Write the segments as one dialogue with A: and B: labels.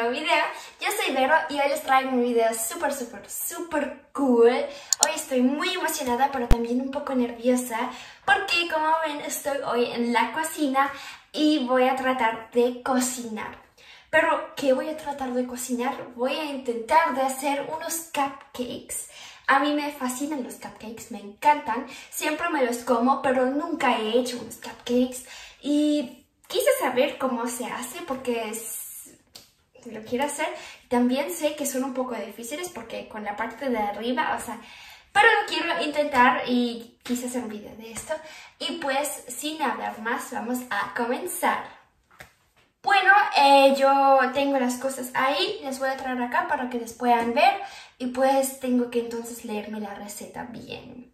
A: nuevo video. Yo soy Vero y hoy les traigo un video súper cool. Hoy estoy muy emocionada pero también un poco nerviosa porque como ven estoy hoy en la cocina y voy a tratar de cocinar. Pero ¿qué voy a tratar de cocinar? Voy a intentar de hacer unos cupcakes. A mí me fascinan los cupcakes, me encantan. Siempre me los como, pero nunca he hecho unos cupcakes. Y quise saber cómo se hace porque lo quiero hacer. También sé que son un poco difíciles porque con la parte de arriba, pero lo quiero intentar y quise hacer un video de esto. Y pues, sin hablar más, vamos a comenzar. Bueno, yo tengo las cosas ahí, les voy a traer acá para que les puedan ver y pues tengo que entonces leerme la receta bien.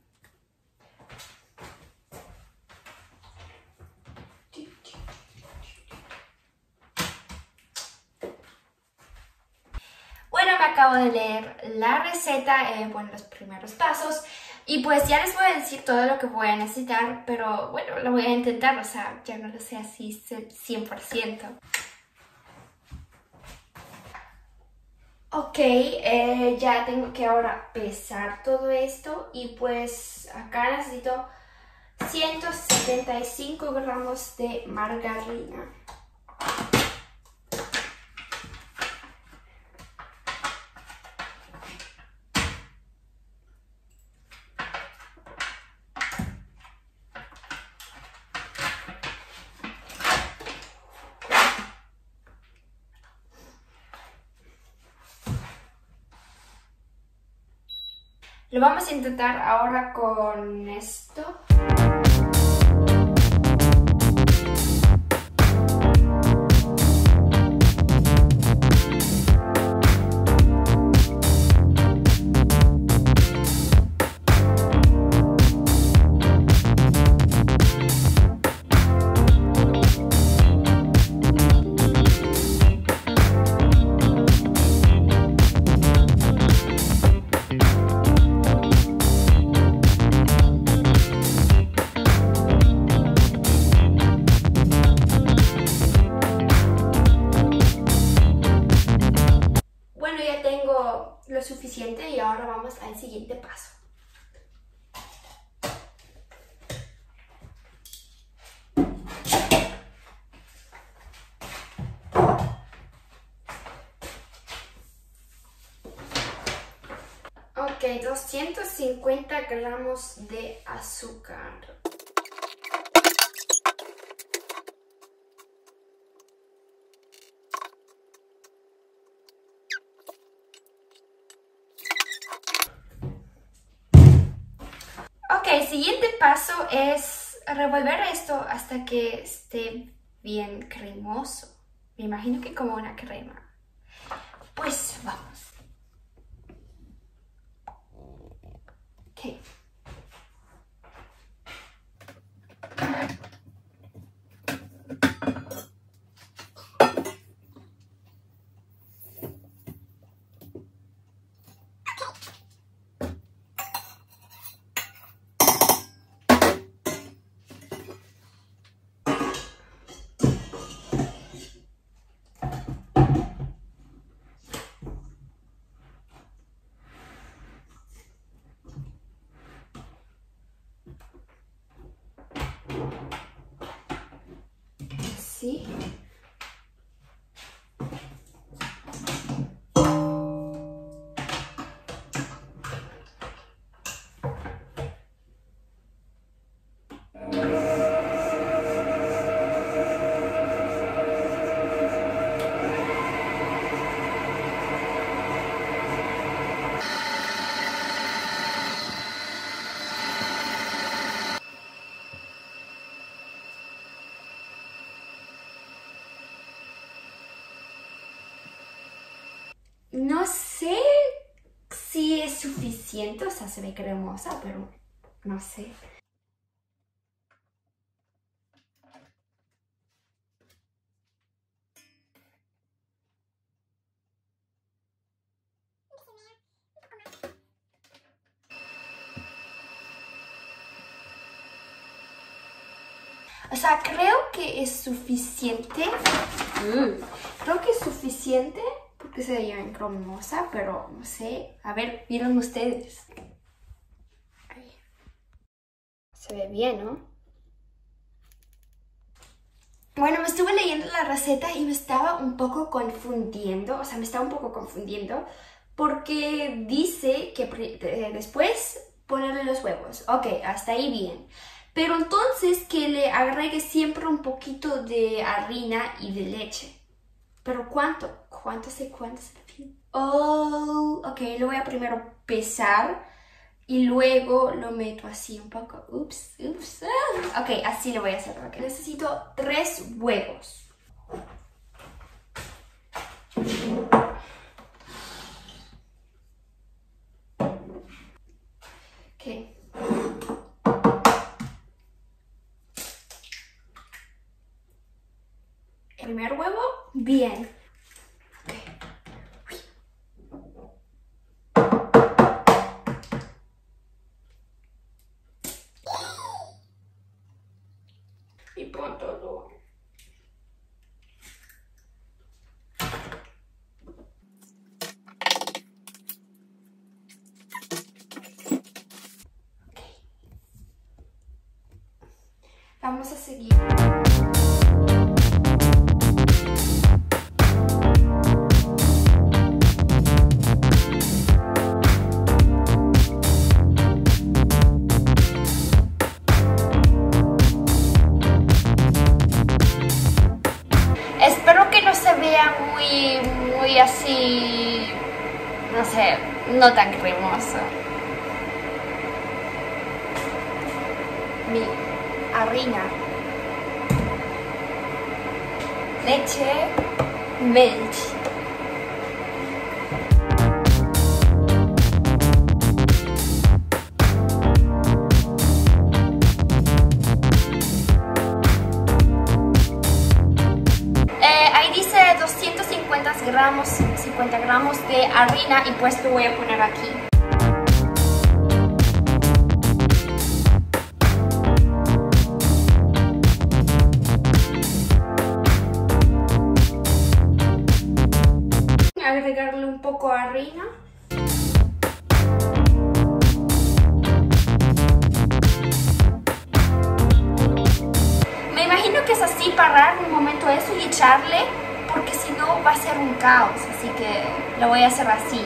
A: Bueno, me acabo de leer la receta, los primeros pasos y pues ya les voy a decir todo lo que voy a necesitar, pero bueno, lo voy a intentar, ya no lo sé así 100%. Ok, ya tengo que ahora pesar todo esto y pues acá necesito 175 gramos de margarina. Lo vamos a intentar ahora con esto. Lo suficiente y ahora vamos al siguiente paso. Ok, 250 gramos de azúcar. El siguiente paso es revolver esto hasta que esté bien cremoso. Me imagino que como una crema. Pues vamos. Ok. Sí. No sé si es suficiente, se ve cremosa, pero no sé. Creo que es suficiente. Creo que es suficiente. porque se veía bien cremosa, pero no sé. A ver, miren ustedes. Ahí. Se ve bien, ¿no? Bueno, me estuve leyendo la receta y me estaba un poco confundiendo, porque dice que después ponerle los huevos. Ok, hasta ahí bien. Pero entonces que le agregue siempre un poquito de harina y de leche. ¿Pero cuánto? ¿Cuánto se pide? Oh, ok, lo voy a primero pesar y luego lo meto así un poco. Ups. Ok, así lo voy a hacer. Okay. Necesito 3 huevos. Ok. El primer huevo, bien. Y pon todo. Okay. Vamos a seguir. Espero que no se vea muy así, no sé, no tan cremoso. Mi harina, leche, milk. Ahí dice 50 gramos de harina y pues lo voy a poner aquí. Agregarle un poco de harina. Me imagino que es así, parar un momento eso y echarle, porque si no va a ser un caos, así que lo voy a hacer así.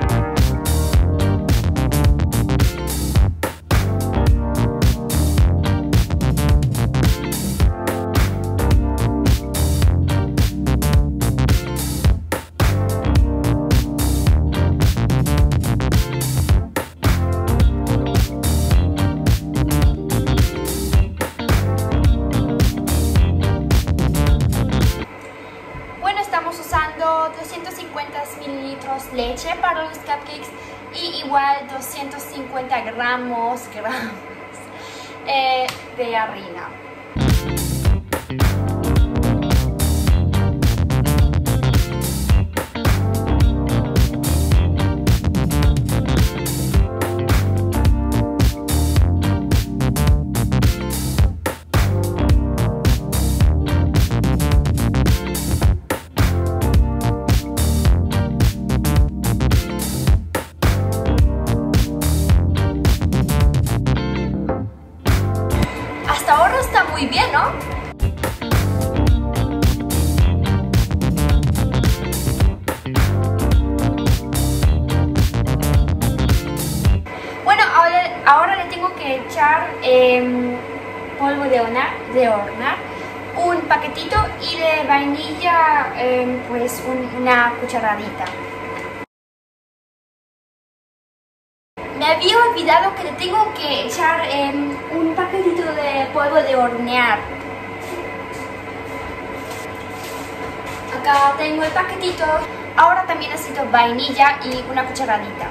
A: Estamos usando 250 mililitros leche para los cupcakes y igual 250 gramos de harina. Está muy bien, ¿no? Bueno, ahora le tengo que echar polvo de hornear, un paquetito y de vainilla pues una cucharadita. Me había olvidado que le tengo que echar un paquetito de polvo de hornear. Acá tengo el paquetito. Ahora también necesito vainilla y una cucharadita.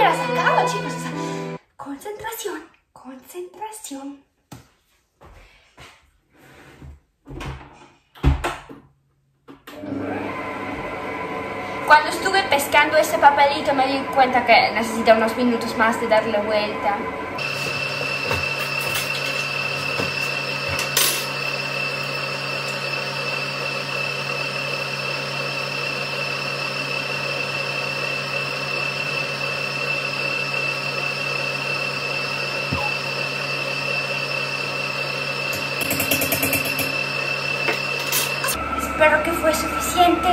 A: hubiera sacado, chicos. O sea, concentración, concentración. Cuando estuve pescando ese papelito me di cuenta que necesita unos minutos más de darle vuelta. Espero que fue suficiente.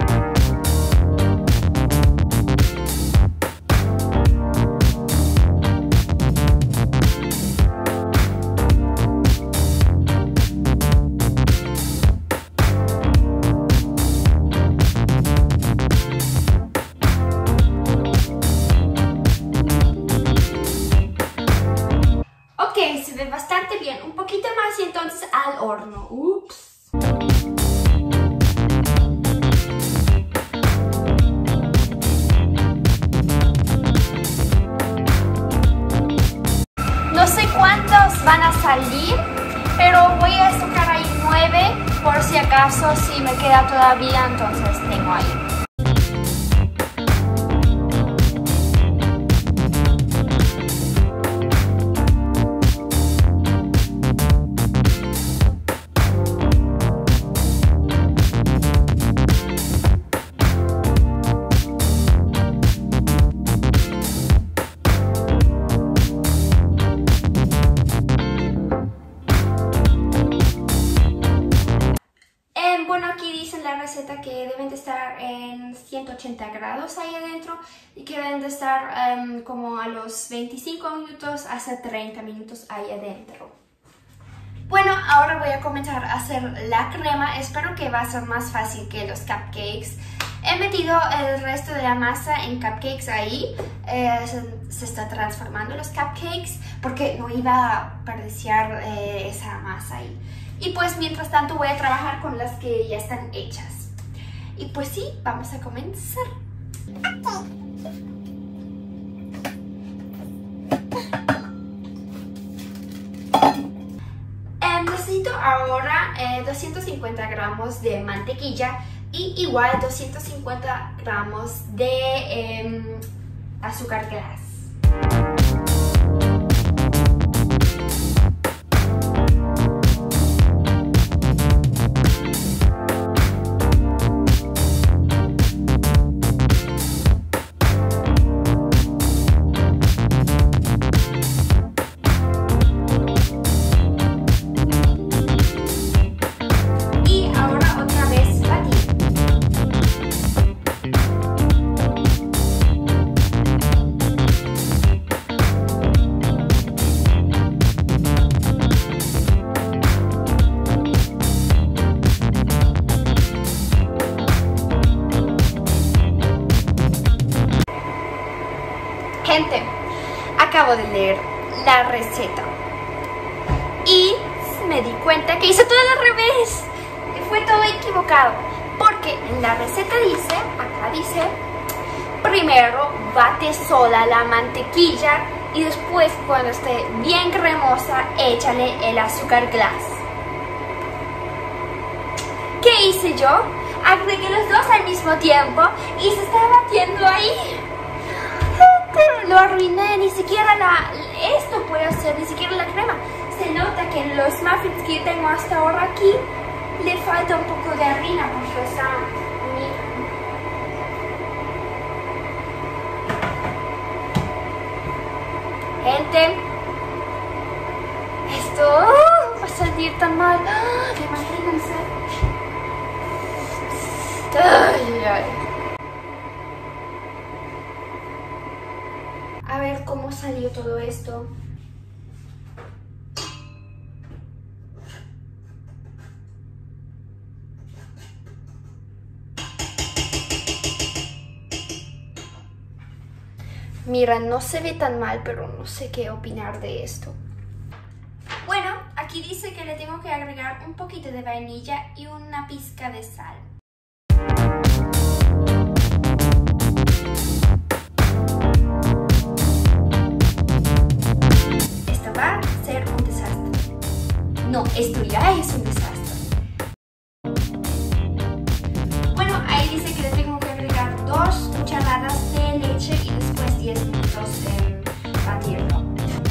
A: Ok, se ve bastante bien. Un poquito más y entonces al horno. Ups. No sé cuántos van a salir, pero voy a sacar ahí 9 por si acaso, si me queda todavía, entonces tengo ahí. Receta que deben de estar en 180 grados ahí adentro y que deben de estar como a los 25 minutos hasta 30 minutos ahí adentro. Bueno, ahora voy a comenzar a hacer la crema. Espero que va a ser más fácil que los cupcakes. He metido el resto de la masa en cupcakes ahí. Se está transformando los cupcakes porque no iba a desperdiciar esa masa ahí. Y pues mientras tanto voy a trabajar con las que ya están hechas. Y pues sí, vamos a comenzar. Necesito ahora 250 gramos de mantequilla y igual 250 gramos de azúcar glass. Gente, acabo de leer la receta y me di cuenta que hice todo al revés, que fue todo equivocado, porque en la receta dice, acá dice, primero bate sola la mantequilla y después cuando esté bien cremosa échale el azúcar glass. ¿Qué hice yo? Agregué los dos al mismo tiempo y se está batiendo ahí. Lo arruiné, ni siquiera esto puede hacer, ni siquiera la crema. Se nota que en los muffins que tengo hasta ahora aquí le falta un poco de harina porque está Gente, esto va a salir tan mal. Imagínense. Ay, ay. A ver cómo salió todo esto. Mira, no se ve tan mal, pero no sé qué opinar de esto. Bueno, aquí dice que le tengo que agregar un poquito de vainilla y una pizca de sal. cucharadas de leche y después 10 minutos batirlo.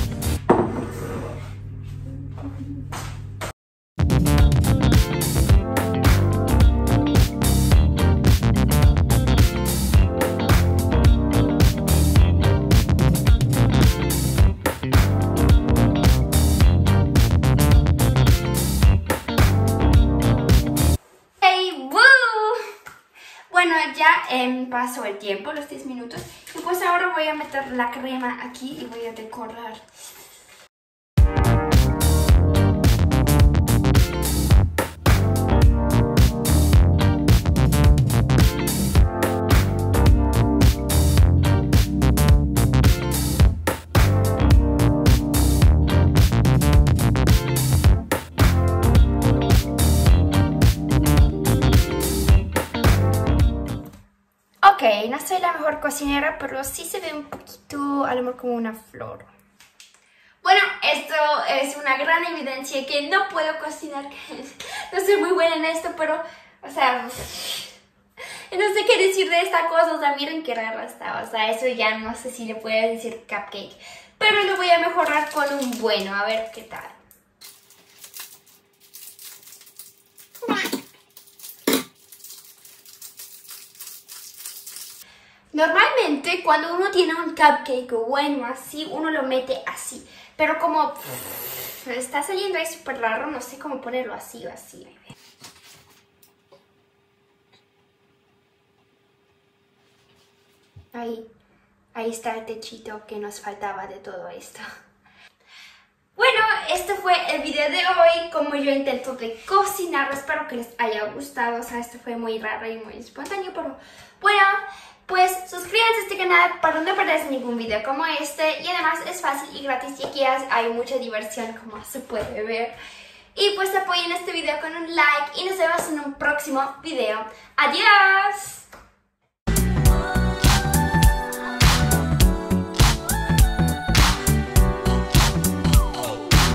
A: Bueno, ya pasó el tiempo, los 10 minutos, y pues ahora voy a meter la crema aquí y voy a decorar. Ok, no soy la mejor cocinera, pero sí se ve un poquito, a lo mejor como una flor. Bueno, esto es una gran evidencia que no puedo cocinar. No soy muy buena en esto, pero, o sea, no sé qué decir de esta cosa. O sea, miren qué rara está. O sea, eso ya no sé si le puedo decir cupcake. Pero lo voy a mejorar con un bueno, a ver qué tal. Normalmente cuando uno tiene un cupcake bueno así, uno lo mete así. Pero como está saliendo ahí súper raro, no sé cómo ponerlo así o así. Ahí está el techito que nos faltaba de todo esto. Bueno, este fue el video de hoy, como yo intento de cocinar. Espero que les haya gustado. O sea, esto fue muy raro y muy espontáneo, pero bueno, pues suscríbanse a este canal para no perderse ningún video como este. Y además es fácil y gratis y aquí hay mucha diversión, como se puede ver. Y pues apoyen este video con un like y nos vemos en un próximo video. ¡Adiós!